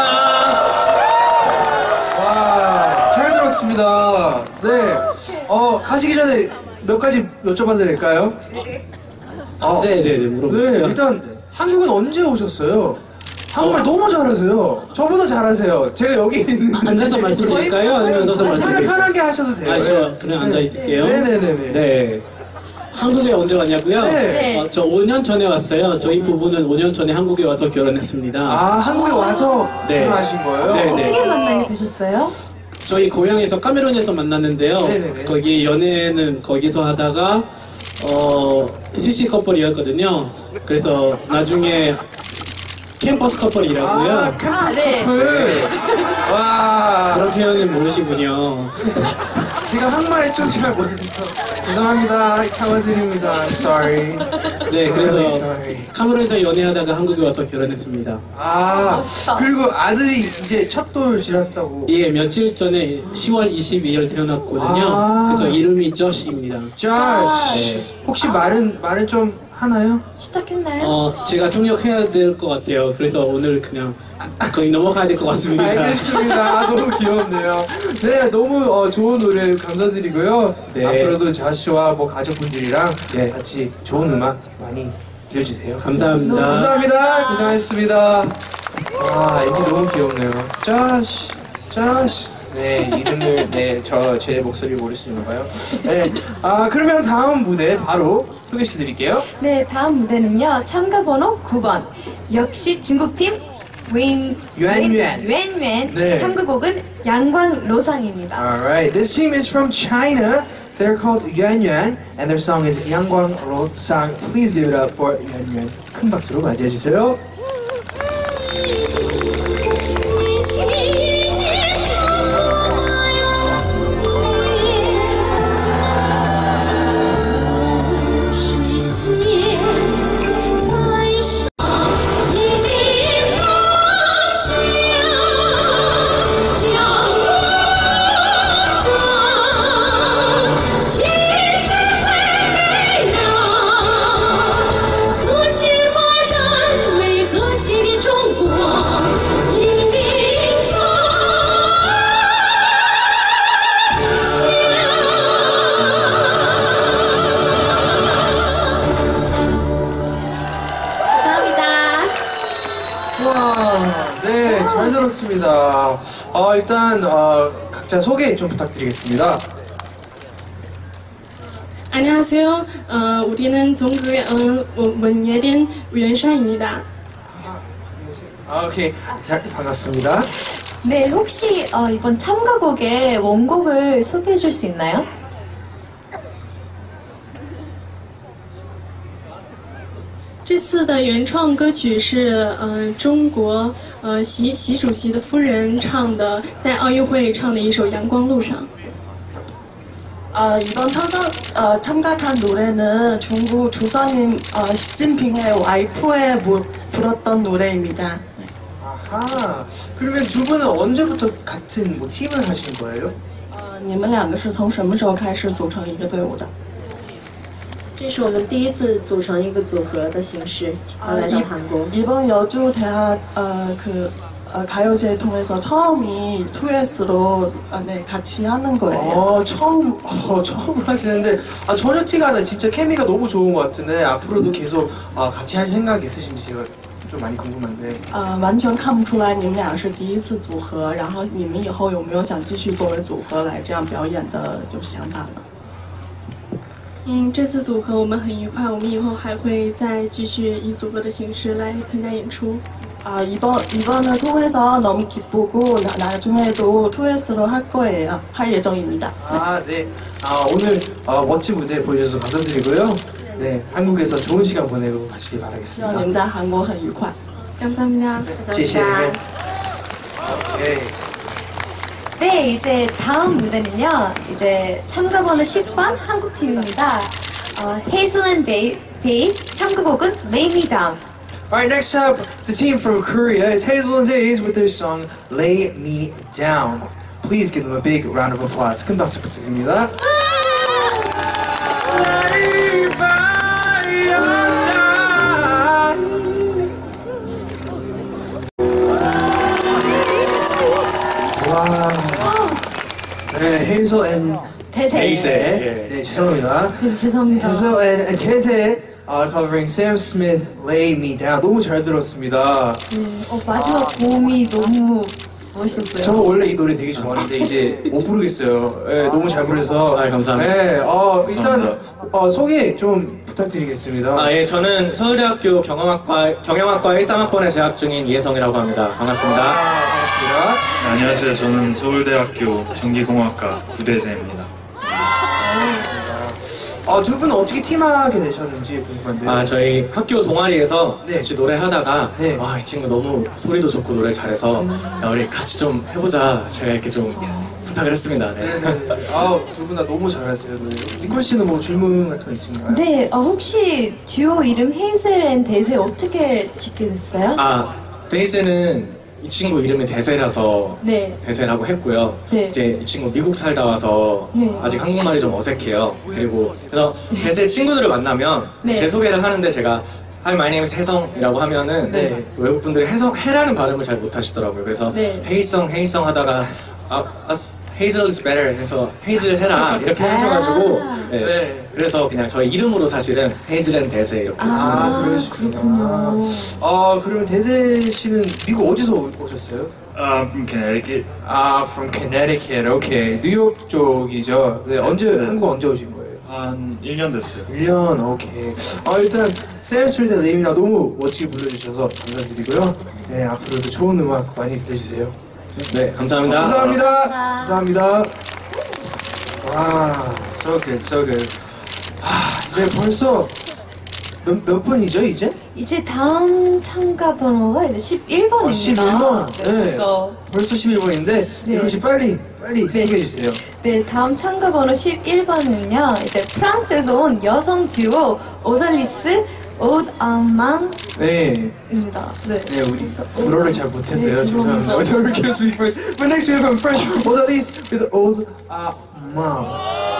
[SPEAKER 2] 와, 잘 들었습니다. 네. 어, 가시기 전에 몇 가지 여쭤봐도 될까요? 어,
[SPEAKER 13] 네, 네, 네, 물어보시죠.
[SPEAKER 2] 네, 일단 한국은 언제 오셨어요? 한국말 너무 잘하세요. 저보다 잘하세요. 제가 여기 있는
[SPEAKER 13] 앉아서 말씀드릴까요? 아니면 서서
[SPEAKER 2] 편하게
[SPEAKER 13] 말씀드릴까요?
[SPEAKER 2] 편하게 하셔도 돼요.
[SPEAKER 13] 아, 저
[SPEAKER 2] 네.
[SPEAKER 13] 그냥 앉아 있을게요.
[SPEAKER 2] 네네네네.
[SPEAKER 13] 네. 한국에 언제 왔냐고요?
[SPEAKER 2] 네.
[SPEAKER 13] 어, 저 오 년 전에 왔어요. 저희 부부는 오 년 전에 한국에 와서 결혼했습니다.
[SPEAKER 2] 아, 한국에 와서
[SPEAKER 13] 네.
[SPEAKER 2] 결혼하신 거예요?
[SPEAKER 13] 네, 네.
[SPEAKER 1] 어떻게 만나게 되셨어요?
[SPEAKER 13] 저희 고향에서 카메룬에서 만났는데요.
[SPEAKER 2] 네네네.
[SPEAKER 13] 거기 연애는 거기서 하다가 어 씨씨 커플이었거든요. 그래서 나중에 캠퍼스 커플이라고요.
[SPEAKER 2] 아, 캠퍼스
[SPEAKER 1] 네.
[SPEAKER 2] 커플. 와.
[SPEAKER 13] 그런 표현은 모르시군요.
[SPEAKER 2] 제가 한국말 좀 잘 못해서 죄송합니다. 사과드립니다. I'm sorry.
[SPEAKER 13] 네,
[SPEAKER 2] Really
[SPEAKER 13] 그래서
[SPEAKER 2] sorry.
[SPEAKER 13] 카메룬에서 연애하다가 한국에 와서 결혼했습니다.
[SPEAKER 2] 아, 그리고 아들이 이제 첫 돌 지났다고.
[SPEAKER 13] 예, 며칠 전에 시월 이십이일 태어났거든요.
[SPEAKER 2] 아.
[SPEAKER 13] 그래서 이름이 저시입니다.
[SPEAKER 2] Josh. 혹시 말은 말은 좀 하나요?
[SPEAKER 1] 시작했나요?
[SPEAKER 13] 어, 제가 통역해야 될 것 같아요. 그래서 오늘 그냥 거의 넘어가야 될 것 같습니다.
[SPEAKER 2] 알겠습니다. 아, 너무 귀엽네요. 네, 너무 어, 좋은 노래 감사드리고요.
[SPEAKER 13] 네.
[SPEAKER 2] 앞으로도 자시와 뭐 가족분들이랑
[SPEAKER 13] 네.
[SPEAKER 2] 같이 좋은 음악 많이 들려주세요.
[SPEAKER 13] 감사합니다.
[SPEAKER 2] 너무 감사합니다. 고생하셨습니다. 와, 이게 너무 귀엽네요. 자시, 자시. 네, 이름을 네, 저 제 목소리 모르시는가요? 네, 아 그러면 다음 무대 바로 소개시켜드릴게요.
[SPEAKER 1] 네, 다음 무대는요. 참가 번호 구 번. 역시 중국팀 웬
[SPEAKER 2] yuan-yuan.
[SPEAKER 1] 웬웬.
[SPEAKER 2] 네.
[SPEAKER 1] 참가곡은 양광 로상입니다.
[SPEAKER 2] Alright, this team is from China. They're called Yuan Yuan, and their song is Yanguang Ro Sang. Please give it up for Yuan Yuan. 큰 박수로 맞이해주세요. 와, 네, 잘 들었습니다. 어, 일단 어, 각자 소개 좀 부탁드리겠습니다.
[SPEAKER 14] 안녕하세요. 어, 우리는 중국의 어, 원예린 유엔샤입니다.
[SPEAKER 2] 아, 오케이, 잘 반갑습니다.
[SPEAKER 1] 네, 혹시 어, 이번 참가곡의 원곡을 소개해 줄 수 있나요?
[SPEAKER 14] 这次的原创歌曲是呃中国呃习习主席的夫人唱的，在奥运会唱的一首《阳光路上》。
[SPEAKER 12] 아, 이번 참석, 어, 참가한 노래는 중국 조선인 어, 시진핑의 와이프에 뭐, 불렀던 노래입니다.
[SPEAKER 2] 아하. 그러면 두 분은 언제부터 같은 뭐 팀을 하신 거예요?
[SPEAKER 12] 呃，你们两个是从什么时候开始组成一个队伍的？
[SPEAKER 15] 这是我们第一次组成一个组合的形式，然后来到韩国。
[SPEAKER 12] 이번 여주 대학 어, 그 어, 가요제 통해서 처음이 투에스로 어, 네, 같이 하는 거예요.
[SPEAKER 2] 어, 처음, 어, 처음 하시는데, 아, 전혀 티가 안 나요. 진짜 케미가 너무 좋은 것 같은데, 앞으로도 계속 아, 같이 할 생각 있으신지 제가 좀 많이 궁금한데.
[SPEAKER 12] 啊、完全看不出来你们俩是第一次组合，然后你们以后有没有想继续作为组合来这样表演的就想法呢？
[SPEAKER 14] 嗯，这次组合我们很愉快，我们以后还会再继续以组合的形式来参加演出。
[SPEAKER 12] 아, 이번, 이번을 통해서 너무 기쁘고 나, 나중에도 투에스로 할 거예요. 할 예정입니다.
[SPEAKER 2] 아, 네. 아, 오늘 어, 멋진 무대 보여주셔서 감사드리고요. 네, 한국에서 좋은 시간 보내고 가시길
[SPEAKER 12] 希望
[SPEAKER 2] 바라겠습니다.
[SPEAKER 12] 你们在韩国很愉快。
[SPEAKER 14] 감사합니다.
[SPEAKER 2] 谢谢. 오케이.
[SPEAKER 1] 네, 이제 다음 무대는요. 이제 참가 번호 십 번 한국 팀입니다. 어, Hazel and Day, Days 참가곡은 Lay Me Down.
[SPEAKER 2] Alright, next up, the team from Korea. It's Hazel and Days with their song Lay Me Down. Please give them a big round of applause. 큰 박수 부탁드립니다. Lay by your side. 와. 네, Hazel and
[SPEAKER 1] 대세.
[SPEAKER 2] 대세. 네, 죄송합니다.
[SPEAKER 1] 그래서 죄송합니다.
[SPEAKER 2] Hazel and 대세. Uh, covering Sam Smith, Lay Me Down. 너무 잘 들었습니다.
[SPEAKER 1] 네, 어, 마지막 고음이 너무 멋있었어요.
[SPEAKER 2] 저 원래 이 노래 되게 좋아하는데 이제 못 부르겠어요. 네, 너무 잘 부르셔서.
[SPEAKER 13] 아, 감사합니다.
[SPEAKER 2] 네, 어, 일단
[SPEAKER 13] 감사합니다.
[SPEAKER 2] 어, 소개 좀 부탁드리겠습니다.
[SPEAKER 13] 아, 예, 저는 서울대학교 경영학과 경영학과 일, 삼학번에 재학 중인 이혜성이라고 합니다. 반갑습니다.
[SPEAKER 2] 아, 반갑습니다.
[SPEAKER 16] 네, 안녕하세요. 저는 서울대학교 전기공학과 구대생입니다.
[SPEAKER 2] 어, 두 분은 어떻게 팀하게 되셨는지 궁금한데요.
[SPEAKER 13] 아, 저희 학교 동아리에서
[SPEAKER 2] 네.
[SPEAKER 13] 같이 노래하다가
[SPEAKER 2] 네.
[SPEAKER 13] 와, 이 친구 너무 소리도 좋고 노래 잘해서 야, 우리 같이 좀 해보자. 제가 이렇게 좀 부탁을 했습니다. 네.
[SPEAKER 2] 아, 두 분 다 너무 잘하세요. 노래. 니콜 씨는 뭐 질문 같은 거 있으신가요?
[SPEAKER 1] 네, 어, 혹시 듀오 이름 헤이즐 앤 데이즈 어떻게 짓게 됐어요?
[SPEAKER 13] 아, 데이스는 이 친구 이름이 대세라서
[SPEAKER 1] 네.
[SPEAKER 13] 대세라고 했고요.
[SPEAKER 1] 네.
[SPEAKER 13] 이제 이 친구 미국 살다 와서
[SPEAKER 1] 네.
[SPEAKER 13] 아직 한국말이 좀 어색해요. 그리고 그래서 대세 친구들을 만나면
[SPEAKER 1] 네.
[SPEAKER 13] 제 소개를 하는데 제가 Hi, my name is 혜성이라고 하면은
[SPEAKER 1] 네.
[SPEAKER 13] 외국 분들이 혜성 해라는 발음을 잘 못하시더라고요. 그래서
[SPEAKER 1] 네.
[SPEAKER 13] 헤이성 헤이성 하다가 아, 아 Hazel is better 해서 헤이즐 해라 이렇게 하셔가지고 네.
[SPEAKER 2] 네.
[SPEAKER 13] 그래서 그냥 저희 이름으로 사실은 헤이즐 앤 대세 이렇게
[SPEAKER 2] 아, 그러시군요. 아, 그러면 대세 씨는 미국 어디서 오셨어요?
[SPEAKER 16] I'm from Connecticut.
[SPEAKER 2] 아, from Connecticut. 오케이. 뉴욕 쪽이죠. 네, 언제 한국 언제 오신 거예요?
[SPEAKER 16] 한 일 년 됐어요.
[SPEAKER 2] 일 년. 오케이. 아, 일단 샘 스미스 레이미나 너무 멋지게 불러주셔서 감사드리고요. 네, 앞으로도 좋은 음악 많이 들려주세요.
[SPEAKER 13] 네, 감사합니다.
[SPEAKER 2] 감사합니다. 감사합니다. 와, so good, so good. 아, 이제 벌써 몇, 몇 분이죠, 이제?
[SPEAKER 1] 이제 다음 참가 번호가 이제 십일 번입니다.
[SPEAKER 2] 어, 십일 번.
[SPEAKER 1] 네,
[SPEAKER 2] 네.
[SPEAKER 1] 벌써.
[SPEAKER 2] 벌써 십일 번인데
[SPEAKER 1] 네.
[SPEAKER 2] 혹시 빨리 빨리 소개해 주세요.
[SPEAKER 1] 네, 다음 참가 번호 십일 번은요. 이제 프랑스에서 온 여성 듀오 오달리스 오드아만입니다.
[SPEAKER 2] 네.
[SPEAKER 1] 네.
[SPEAKER 2] 네, 우리 불어를 잘 못해서요.
[SPEAKER 1] 네,
[SPEAKER 2] 죄송합니다.
[SPEAKER 1] 죄송합니다.
[SPEAKER 2] So we can speak French. But next we have from French, Odalis with Old uh, Mom.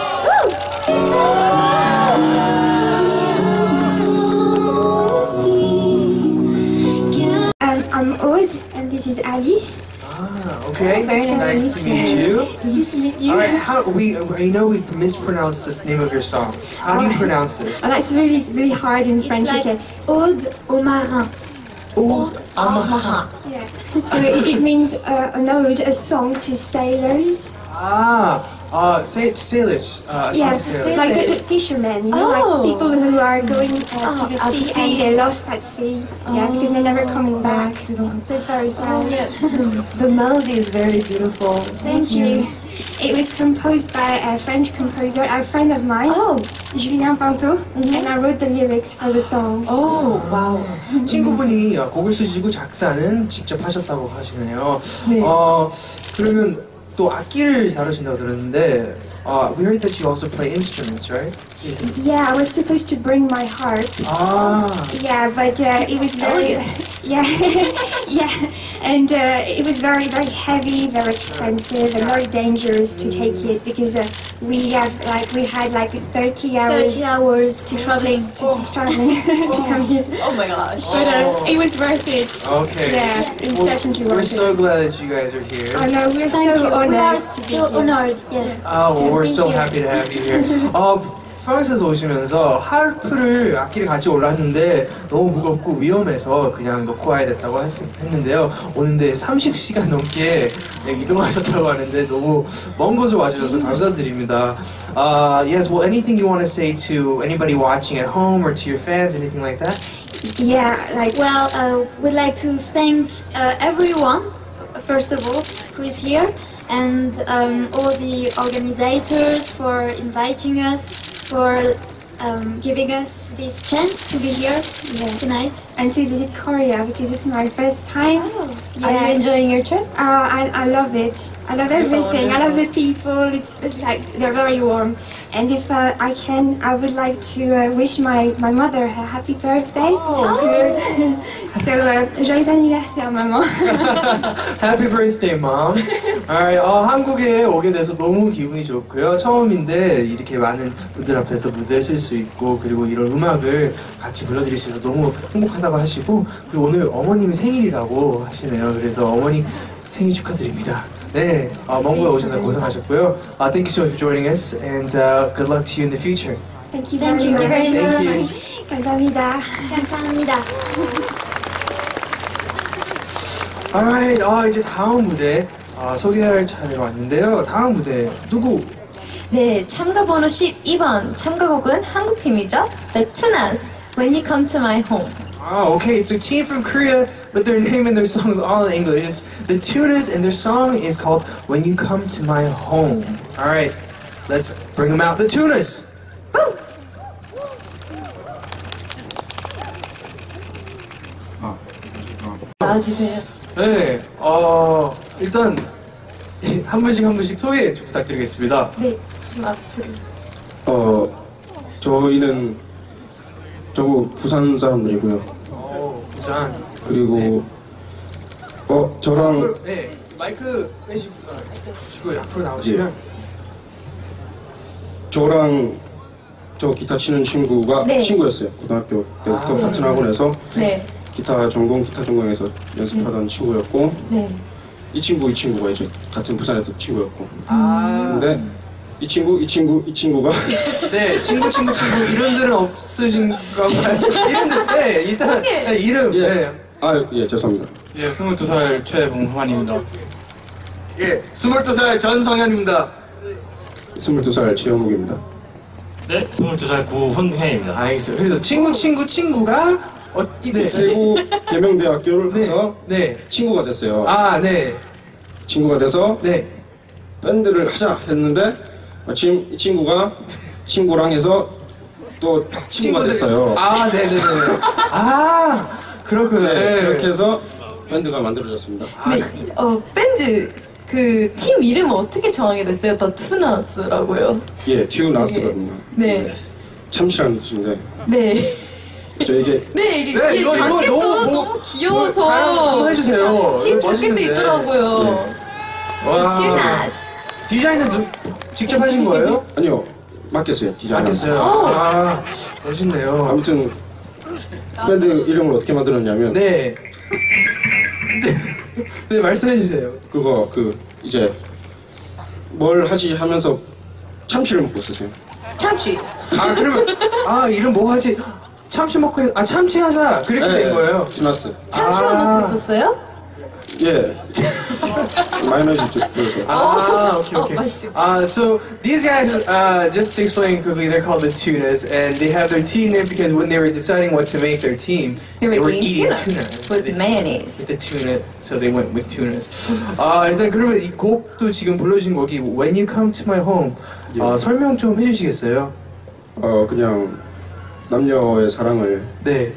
[SPEAKER 17] Um, I'm Aude, and this is Alice.
[SPEAKER 2] Ah, okay.
[SPEAKER 17] Very nice
[SPEAKER 2] nice
[SPEAKER 17] to
[SPEAKER 2] to
[SPEAKER 17] meet
[SPEAKER 2] meet
[SPEAKER 17] you.
[SPEAKER 2] you.
[SPEAKER 17] Nice to meet you.
[SPEAKER 2] All right, how we I know we mispronounced this name of your song. How do you pronounce this?
[SPEAKER 17] Oh, that's really, really hard in French.
[SPEAKER 15] like
[SPEAKER 17] okay. Aude au marin.
[SPEAKER 2] Old Amaha.
[SPEAKER 17] Yeah. So it, it means uh, an ode, a song to sailors.
[SPEAKER 2] Ah, uh, sa- sailors. Uh,
[SPEAKER 17] Yeah,
[SPEAKER 2] song to sailors.
[SPEAKER 17] like the, the fishermen, you know,
[SPEAKER 1] Oh.
[SPEAKER 17] like people who are going uh, to
[SPEAKER 1] Oh,
[SPEAKER 17] the
[SPEAKER 1] at
[SPEAKER 17] sea,
[SPEAKER 1] sea.
[SPEAKER 17] and they're lost at sea. Yeah, because they're never coming back. So it's very sad.
[SPEAKER 1] Oh, yeah. The, the melody is very beautiful.
[SPEAKER 17] Thank you. It was composed by a French composer, a friend of mine, Julien Pinto, and I wrote the lyrics for the song.
[SPEAKER 1] Oh, wow.
[SPEAKER 2] 친구분이 곡을 쓰시고 작사는 직접 하셨다고 하시네요.
[SPEAKER 1] 네.
[SPEAKER 2] 어, 그러면 또 악기를 다루신다고 들었는데 uh, we heard that you also play instruments, right?
[SPEAKER 17] Yeah, I was supposed to bring my harp.
[SPEAKER 2] Ah.
[SPEAKER 17] Yeah, but uh, it was very, yeah, yeah, and uh, it was very, very heavy, very expensive, and very dangerous to take it because uh, we have like we had like thirty hours.
[SPEAKER 11] thirty hours to traveling.
[SPEAKER 17] To, to traveling to come here.
[SPEAKER 11] Oh my gosh.
[SPEAKER 17] But uh, it was worth it.
[SPEAKER 2] Okay.
[SPEAKER 17] Yeah, it's
[SPEAKER 2] Well,
[SPEAKER 17] definitely
[SPEAKER 2] we're
[SPEAKER 17] worth
[SPEAKER 2] so
[SPEAKER 17] it.
[SPEAKER 2] glad that you guys are here.
[SPEAKER 17] I know we're
[SPEAKER 11] Thank
[SPEAKER 17] so
[SPEAKER 11] you.
[SPEAKER 17] honored
[SPEAKER 11] We are
[SPEAKER 17] to be
[SPEAKER 11] so
[SPEAKER 17] here.
[SPEAKER 11] honored. Yes.
[SPEAKER 2] Ah, well, we're so
[SPEAKER 11] Thank you.
[SPEAKER 2] happy to have you here. 어, 프랑스에서 오시면서 하르프를 악기를 같이 올랐는데 너무 무겁고 위험해서 그냥 놓고 와야 됐다고 했, 했는데요. 오는데 삼십 시간 넘게 이동하셨다고 하는데 너무 먼 곳을 와주셔서 감사드립니다. Uh, yes, well, anything you want to say to anybody watching at home or to your fans, anything like that?
[SPEAKER 17] Yeah, like
[SPEAKER 11] Well, uh, we'd like to thank uh, everyone, first of all, who is here, and um, all the organizers for inviting us, for um, giving us this chance to be here tonight.
[SPEAKER 17] And to visit Korea because it's my first time.
[SPEAKER 1] Are you enjoying your trip?
[SPEAKER 17] Uh, I, I love it. I love everything. I love the people. It's, it's like they're very warm. And if uh, I can, I would like to uh, wish my, my mother a happy birthday.
[SPEAKER 1] Oh.
[SPEAKER 17] So, uh, joyeux anniversaire, maman.
[SPEAKER 2] Happy birthday, mom. Alright, 어, 한국에 오게 돼서 너무 기분이 좋고요. 처음인데 이렇게 많은 분들 앞에서 무대를 쓸 수 있고 그리고 이런 음악을 같이 불러드릴 수 있어서 너무 행복하다고 하시고 그리고 오늘 어머님이 생일이라고 하시네요. 그래서 어머니 생일 축하드립니다. 네, 어, 먼 곳에 오셔서 고생하셨고요. Uh, thank you so much for joining us and uh, good luck to you in the future.
[SPEAKER 17] Thank you
[SPEAKER 11] Thank
[SPEAKER 17] very
[SPEAKER 11] you
[SPEAKER 17] much.
[SPEAKER 11] very
[SPEAKER 2] Thank you.
[SPEAKER 11] much.
[SPEAKER 17] 감사합니다.
[SPEAKER 11] 감사합니다.
[SPEAKER 2] Alright, 아, 이제 다음 무대 아, 소개할 차례가 왔는데요. 다음 무대 누구?
[SPEAKER 1] 네, 참가 번호 십이 번 참가곡은 한국팀이죠. The Tunas, When You Come to My Home.
[SPEAKER 2] Ah, okay, it's a team from Korea, but their name and their song is all in English. It's the Tunas, and their song is called When You Come to My Home. Alright, let's bring them out. The Tunas!
[SPEAKER 1] 나와주세요.
[SPEAKER 2] 네, 어, 일단 한 분씩 한 분씩 소개 좀 부탁드리겠습니다.
[SPEAKER 1] 네, 앞으로.
[SPEAKER 18] 어, 저희는 저거 부산 사람들이고요.
[SPEAKER 2] 어, 부산.
[SPEAKER 18] 그리고 어 저랑
[SPEAKER 2] 앞으로, 네, 마이크 빼시고 주시고 앞으로 나오시면.
[SPEAKER 18] 저랑 저 기타 치는 친구가
[SPEAKER 1] 네.
[SPEAKER 18] 친구였어요. 고등학교 때부터
[SPEAKER 1] 아.
[SPEAKER 18] 같은 학원에서
[SPEAKER 1] 네.
[SPEAKER 18] 기타 전공 기타 전공에서 연습하던 친구였고
[SPEAKER 1] 네.
[SPEAKER 18] 이 친구 이 친구가 이제 같은 부산에도 친구였고.
[SPEAKER 2] 아.
[SPEAKER 18] 근데 이 친구 이 친구 이 친구가
[SPEAKER 2] 네, 친구 친구 친구 이름들은 없으신가 봐요. 이름들, 네, 일단 네, 이름.
[SPEAKER 18] 예.
[SPEAKER 2] 네.
[SPEAKER 18] 아, 예, 죄송합니다.
[SPEAKER 16] 예, 스물두 살 최봉환입니다.
[SPEAKER 2] 예, 스물두 살 전성현입니다.
[SPEAKER 18] 스물두 살 최영욱입니다.
[SPEAKER 16] 네, 스물두 살 구훈회입니다.
[SPEAKER 2] 알겠어요. 그래서 친구 친구 친구가 어, 네.
[SPEAKER 18] 세부 계명대학교를
[SPEAKER 2] 네.
[SPEAKER 18] 가서
[SPEAKER 2] 네.
[SPEAKER 18] 친구가 됐어요.
[SPEAKER 2] 아, 네.
[SPEAKER 18] 친구가 돼서
[SPEAKER 2] 네.
[SPEAKER 18] 밴드를 하자 했는데 마침 이 친구가 친구랑 해서 또 친구가
[SPEAKER 2] 친구들-
[SPEAKER 18] 됐어요.
[SPEAKER 2] 아, 네, 네, 네. 아, 그렇군요.
[SPEAKER 18] 네,
[SPEAKER 2] 네.
[SPEAKER 18] 그렇게 해서 밴드가 만들어졌습니다.
[SPEAKER 1] 근데 이- 어, 밴드 그 팀 이름 어떻게 정하게 됐어요? The Tunas라고요.
[SPEAKER 18] 예, 튜나스거든요.
[SPEAKER 1] 네.
[SPEAKER 18] 참치라는 뜻인데
[SPEAKER 1] 네.
[SPEAKER 18] 저 이게
[SPEAKER 1] 네, 이게
[SPEAKER 2] 네,
[SPEAKER 1] 뒤에
[SPEAKER 2] 이거- 이거
[SPEAKER 1] 자켓도
[SPEAKER 2] 너무
[SPEAKER 1] 너무,
[SPEAKER 2] 뭐-
[SPEAKER 1] 귀여워서
[SPEAKER 2] 뭐 자랑 한번 해주세요.
[SPEAKER 1] 팀
[SPEAKER 2] 이거
[SPEAKER 1] 자켓도
[SPEAKER 2] 멋있는데.
[SPEAKER 1] 있더라고요.
[SPEAKER 2] 와.
[SPEAKER 1] Tunas.
[SPEAKER 2] 디자인은 누, 직접 하신 거예요?
[SPEAKER 18] 아니요, 맡겼어요. 디자인.
[SPEAKER 2] 맡겼어요. 아, 멋있네요.
[SPEAKER 18] 아무튼 밴드 이름을 어떻게 만들었냐면
[SPEAKER 2] 네. 네, 네 말씀해 주세요.
[SPEAKER 18] 그거 그 이제 뭘 하지 하면서 참치를 먹고 있었어요.
[SPEAKER 1] 참치.
[SPEAKER 2] 아, 그러면 아 이름 뭐 하지? 참치 먹고 있- 아 참치 하자 그렇게
[SPEAKER 18] 네,
[SPEAKER 2] 된 거예요.
[SPEAKER 18] 튜나스.
[SPEAKER 1] 참치만
[SPEAKER 2] 아.
[SPEAKER 1] 먹고 있었어요?
[SPEAKER 18] 예. 마요네즈 좀 뿌려서.
[SPEAKER 2] Ah, okay, okay. Uh, so these guys, uh, just to explain quickly, they're called the Tunas, and they have their team there because when they were deciding what to make their team,
[SPEAKER 1] They were eating
[SPEAKER 2] tuna,
[SPEAKER 1] tuna
[SPEAKER 2] So
[SPEAKER 1] with
[SPEAKER 2] they said,
[SPEAKER 1] mayonnaise.
[SPEAKER 2] With the tuna, so they went with tunas. 아 일단 그러면 이 곡도 지금 불러주신 곡이 When You Come to My Home, 어, 설명 좀 해주시겠어요?
[SPEAKER 18] 어 그냥 남녀의 사랑을.
[SPEAKER 2] 네.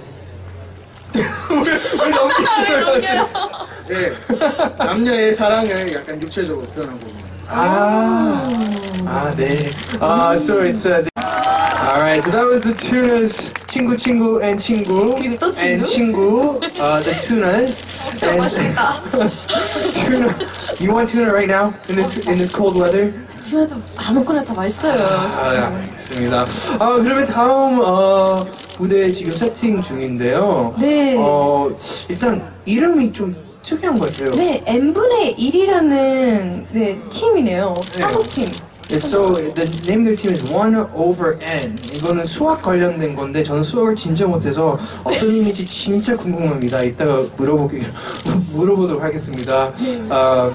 [SPEAKER 2] 왜 넘기시나요?
[SPEAKER 8] 네, 남녀의 사랑을 약간 육체적으로 표현한 부분.
[SPEAKER 2] 아, 아, 네. 아, so it's uh, alright. So that was the Tunas, 친구 친구 and 친구
[SPEAKER 1] 그리고 또 친구?
[SPEAKER 2] and 친구, uh, the Tunas.
[SPEAKER 1] 진짜 맛있다.
[SPEAKER 2] Tuna. You want tuna right now in this in this cold weather?
[SPEAKER 1] 튜나도 아무거나 다 맛있어요.
[SPEAKER 2] 아, 알겠습니다. 아, 그러면 다음 어, 무대 지금 세팅 중인데요.
[SPEAKER 1] 네.
[SPEAKER 2] 어, 일단 이름이 좀 특이한 것 같아요.
[SPEAKER 1] 네, n분의 일이라는 네, 팀이네요. 한국 팀.
[SPEAKER 2] Yeah, so the name of their team is one over n. 이거는 수학 관련된 건데 저는 수학을 진짜 못해서 어떤 의미인지 진짜 궁금합니다. 이따가 물어보기 물어보도록 하겠습니다. 아,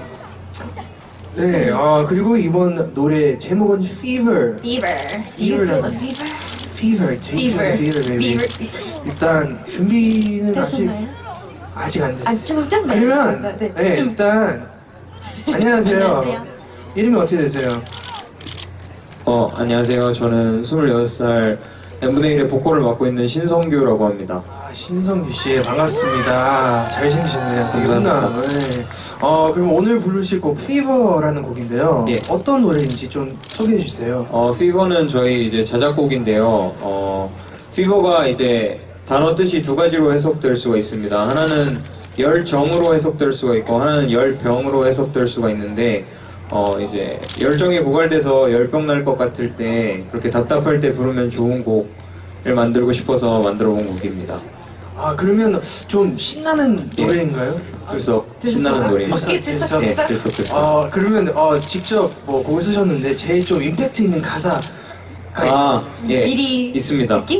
[SPEAKER 2] 네, 아 그리고 이번 노래 제목은 Fever.
[SPEAKER 1] Fever. Do you feel the
[SPEAKER 2] Fever라는-
[SPEAKER 1] fever?
[SPEAKER 2] Fever, do you feel the fever, baby?
[SPEAKER 1] Fever. Fever.
[SPEAKER 2] 일단 준비는 아직
[SPEAKER 1] 됐었나요?
[SPEAKER 2] 아직 안 됐어요.
[SPEAKER 1] 아, 좀 좀
[SPEAKER 2] 그러면
[SPEAKER 1] 네,
[SPEAKER 2] 네,
[SPEAKER 1] 좀-
[SPEAKER 2] 일단 안녕하세요.
[SPEAKER 1] 안녕하세요.
[SPEAKER 2] 이름이 어떻게 되세요?
[SPEAKER 19] 어, 안녕하세요. 저는 스물여섯 살 n분의 일의 보컬을 맡고 있는 신성규라고 합니다.
[SPEAKER 2] 아, 신성규 씨 반갑습니다. 잘생기셨네요. 되게
[SPEAKER 19] 감사합니다.
[SPEAKER 2] 훈남. 네. 어, 그럼 오늘 부르실 곡 Fever라는 곡인데요.
[SPEAKER 19] 예.
[SPEAKER 2] 어떤 노래인지 좀 소개해 주세요.
[SPEAKER 19] 어, 피버는 저희 이제 자작곡인데요. 어, 피버가 이제 단어 뜻이 두 가지로 해석될 수가 있습니다. 하나는 열정으로 해석될 수가 있고, 하나는 열병으로 해석될 수가 있는데, 어, 이제 열정이 고갈돼서 열병 날 것 같을 때, 그렇게 답답할 때 부르면 좋은 곡을 만들고 싶어서 만들어 본 곡입니다.
[SPEAKER 2] 아, 그러면 좀 신나는 노래인가요?
[SPEAKER 19] 들썩 신나는 노래입니다.
[SPEAKER 2] 들썩, 들썩,
[SPEAKER 19] 예,
[SPEAKER 2] 들썩.
[SPEAKER 19] 들썩 들썩.
[SPEAKER 2] 어, 그러면 어, 직접 뭐 곡을 쓰셨는데 제일 좀 임팩트 있는 가사
[SPEAKER 19] 아, 예,
[SPEAKER 1] 미리
[SPEAKER 19] 있습니다.
[SPEAKER 1] 느낌?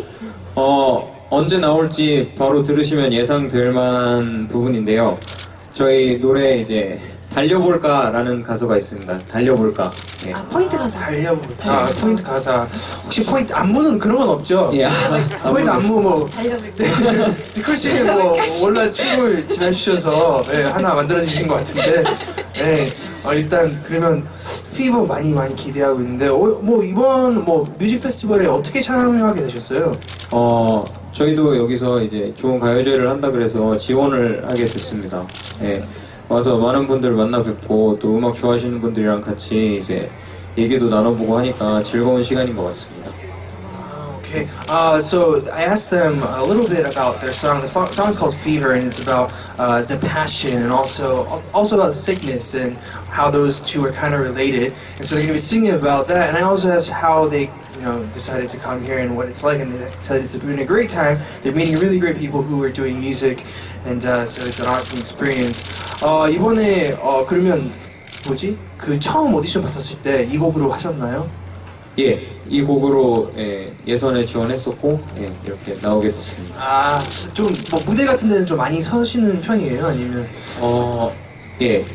[SPEAKER 19] 어, 언제 나올지 바로 들으시면 예상될 만한 부분인데요. 저희 노래에 이제 달려볼까라는 가사가 있습니다. 달려볼까. 예.
[SPEAKER 1] 아, 포인트 가사.
[SPEAKER 2] 달려볼까. 아, 포인트 가사. 혹시 포인트 안무는 그런 건 없죠?
[SPEAKER 19] 예.
[SPEAKER 2] 포인트 안무 뭐
[SPEAKER 1] 달려볼까.
[SPEAKER 2] 니콜 씨뭐 원래 춤을 잘 추셔서 네, 하나 만들어 주신 것 같은데 네, 어, 일단 그러면 피버 많이 많이 기대하고 있는데 어, 뭐 이번 뭐 뮤직 페스티벌에 어떻게 참여하게 되셨어요?
[SPEAKER 19] 어, 저희도 여기서 이제 좋은 가요제를 한다 그래서 지원을 하게 됐습니다. 예. 와서 많은 분들 만나 뵙고 또 음악 좋아하시는 분들이랑 같이 이제 얘기도 나눠보고 하니까 즐거운 시간인 것 같습니다.
[SPEAKER 2] Okay, uh, so I asked them a little bit about their song. The fo- song's called Fever, and it's about uh, the passion and also also about sickness and how those two are kind of related. And so they're going to be singing about that. And I also asked how they, you know, decided to come here and what it's like. And they said it's been a great time. They're meeting really great people who are doing music, and uh, so it's an awesome experience. 어, 이번에 어, 그러면 뭐지? 그 처음 오디션 받았을 때 이 곡으로 하셨나요?
[SPEAKER 19] 예, 이 곡으로 예, 예선에 지원했었고 예, 이렇게 나오게 됐습니다.
[SPEAKER 2] 아, 좀 뭐 무대 같은 데는 좀 많이 서시는 편이에요? 아니면
[SPEAKER 19] 어, 예.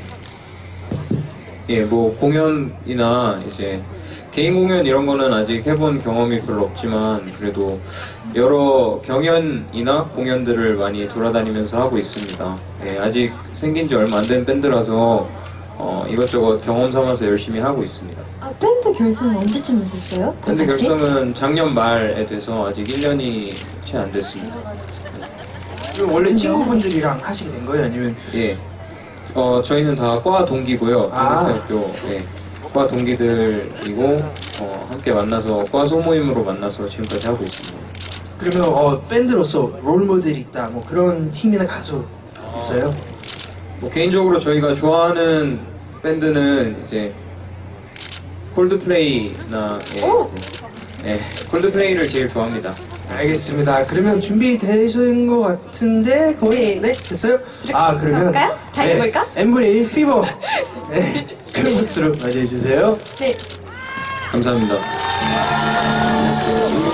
[SPEAKER 19] 예, 뭐 공연이나 이제 개인 공연 이런 거는 아직 해본 경험이 별로 없지만 그래도 여러 경연이나 공연들을 많이 돌아다니면서 하고 있습니다. 예, 아직 생긴 지 얼마 안 된 밴드라서 어, 이것저것 경험 삼아서 열심히 하고 있습니다.
[SPEAKER 1] 아, 밴드 결성은 언제쯤 했었어요?
[SPEAKER 19] 밴드
[SPEAKER 1] 같이?
[SPEAKER 19] 결성은 작년 말에 돼서 아직 일 년이 채 안 됐습니다.
[SPEAKER 2] 그럼 원래 친구분들이랑 하시게 된 거예요? 아니면
[SPEAKER 19] 예. 어, 저희는 다 과 동기고요.
[SPEAKER 2] 아.
[SPEAKER 19] 동국대학교 예. 과 동기들이고 어, 함께 만나서 과 소모임으로 만나서 지금까지 하고 있습니다.
[SPEAKER 2] 그러면 어, 밴드로서 롤 모델이 있다 뭐 그런 팀이나 가수 있어요?
[SPEAKER 19] 뭐 개인적으로 저희가 좋아하는 밴드는 이제 콜드플레이나 예, 이제, 예, 콜드플레이를 제일 좋아합니다.
[SPEAKER 2] 알겠습니다. 그러면 준비되신 것 같은데 거의 네 됐어요? 아 그러면
[SPEAKER 1] 가볼까요? 달려볼까?
[SPEAKER 2] 네, n분의 일 피버 네, 큰 박수로 맞이해 주세요.
[SPEAKER 1] 네.
[SPEAKER 19] 감사합니다.